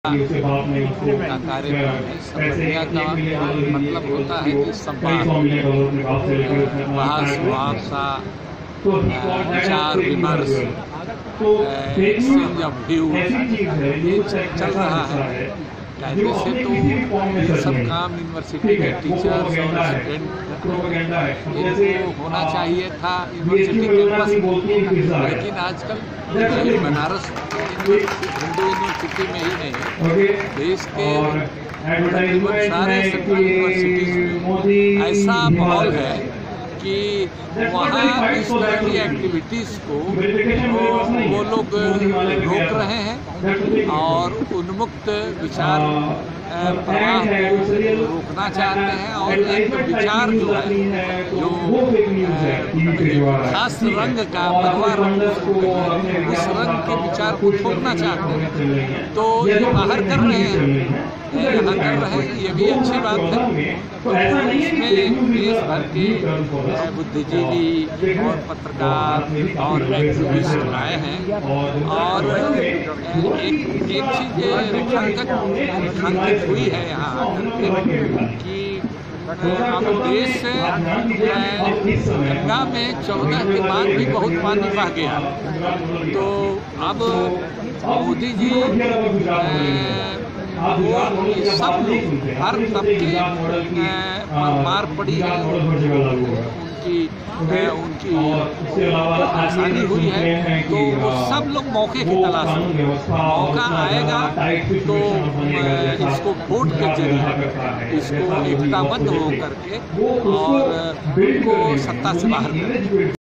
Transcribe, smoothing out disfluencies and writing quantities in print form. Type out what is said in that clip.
का कार्यक्रम है। संबंधिया का मतलब होता है कि संवाद, बहस मुआवजा, विचार विमर्श, एक्सचेंज ऑफ व्यू, ये चल रहा है। कायदे से तो ये सब काम यूनिवर्सिटी के टीचर्स और स्टूडेंट इनको होना चाहिए था यूनिवर्सिटी कैंपस, लेकिन आजकल बनारस हिंदू यूनिवर्सिटी में ही नहीं, देश के तकरीबन सारे सरकारी यूनिवर्सिटीज में ऐसा माहौल है कि वहाँ इस तरह की एक्टिविटीज़ को वो लोग रोक रहे हैं और उन्मुक्त विचार प्रवाह को रोकना चाहते हैं। और एक विचार जो है, जो खास रंग का भगवा रंग, उस रंग के विचार को थोपना चाहते हैं, तो ये बाहर कर रहे हैं, यहाँ कर रहे हैं, ये भी अच्छी बात है। तो इसमें देश भर के बुद्धिजीवी और पत्रकार और एक्टिविस्ट आए हैं और एक चीज़ रेखांकित हुई है यहाँ कि अब देश गंगा में 14 के बाद भी बहुत पानी बह गया, तो अब मोदी जी वो सब लोग हर तबके मार पड़ी है, उनकी आसानी हुई है, तो वो सब लोग मौके की तलाश में, मौका आएगा तो इसको वोट के जरिए इसको एकताबद्ध हो करके और उनको सत्ता से बाहर करें।